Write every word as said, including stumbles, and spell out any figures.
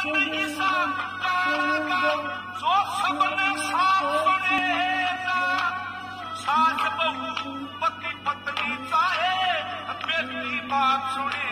नहीं सा कागा जो सबने साथ सुनेगा। सास बहू पति पत्नी चाहे बेटी बात सुने।